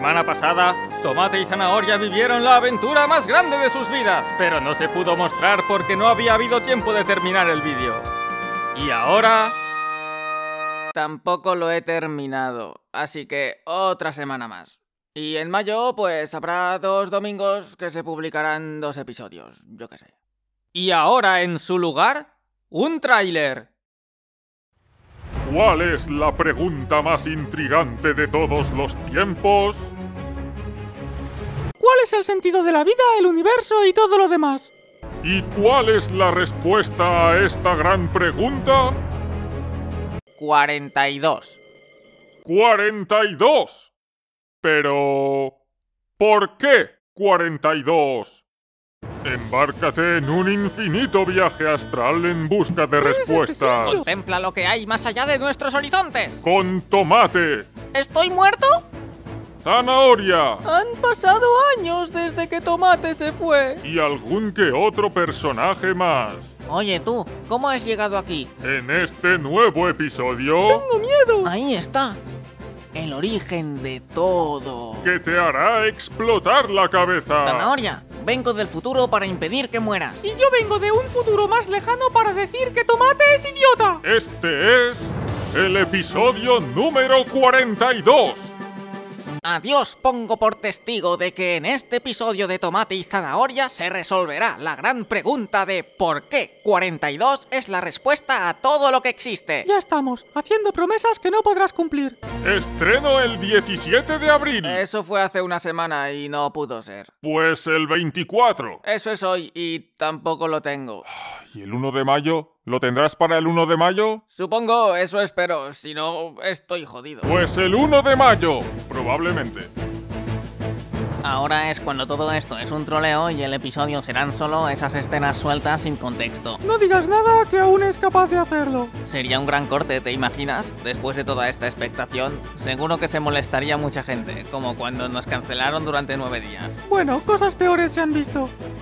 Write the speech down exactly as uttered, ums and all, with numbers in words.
semana pasada, Tomate y Zanahoria vivieron la aventura más grande de sus vidas, pero no se pudo mostrar porque no había habido tiempo de terminar el vídeo. Y ahora... tampoco lo he terminado, así que otra semana más. Y en mayo, pues habrá dos domingos que se publicarán dos episodios, yo qué sé. Y ahora, en su lugar, un tráiler. ¿Cuál es la pregunta más intrigante de todos los tiempos? ¿Cuál es el sentido de la vida, el universo y todo lo demás? ¿Y cuál es la respuesta a esta gran pregunta? cuarenta y dos. ¡cuarenta y dos! Pero... ¿por qué cuarenta y dos? Embárcate en un infinito viaje astral en busca de respuestas. Contempla lo que hay más allá de nuestros horizontes. Con Tomate, ¿Estoy muerto? Zanahoria Han pasado años desde que Tomate se fue. y algún que otro personaje más. Oye tú, ¿cómo has llegado aquí? En este nuevo episodio ¡Tengo miedo! Ahí está. El origen de todo. que te hará explotar la cabeza. Zanahoria, vengo del futuro para impedir que mueras. Y yo vengo de un futuro más lejano para decir que Tomate es idiota. Este es el episodio número cuarenta y dos. Adiós, pongo por testigo de que en este episodio de Tomate y Zanahoria se resolverá la gran pregunta de ¿por qué cuarenta y dos es la respuesta a todo lo que existe? Ya estamos, haciendo promesas que no podrás cumplir. Estreno el diecisiete de abril. Eso fue hace una semana y no pudo ser. Pues el veinticuatro. Eso es hoy y tampoco lo tengo. ¿Y el uno de mayo? ¿Lo tendrás para el uno de mayo? Supongo, eso espero, si no estoy jodido. Pues el uno de mayo, probablemente. Ahora es cuando todo esto es un troleo y el episodio serán solo esas escenas sueltas sin contexto. No digas nada, que aún es capaz de hacerlo. Sería un gran corte, ¿te imaginas? Después de toda esta expectación, seguro que se molestaría mucha gente, como cuando nos cancelaron durante nueve días. Bueno, cosas peores se han visto.